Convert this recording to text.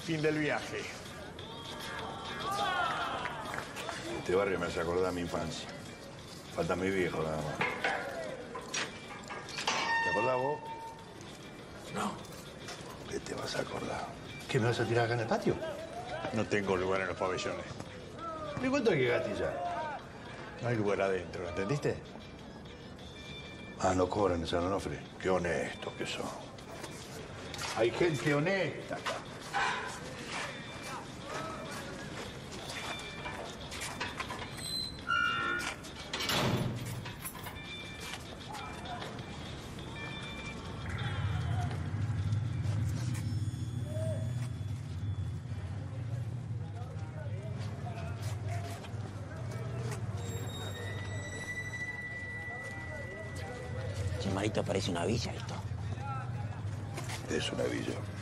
fin del viaje. Este barrio me hace acordar a mi infancia. Falta mi viejo, nada más. ¿Te acordás vos? No. ¿Qué te vas a acordar? ¿Qué, me vas a tirar acá en el patio? No tengo lugar en los pabellones. ¿Y cuánto hay que gatillar? No hay lugar adentro, ¿entendiste? Ah, no cobran en San Onofre. Qué honestos que son. Hay gente honesta acá. Che, Marito, parece una villa esto. Es una villa.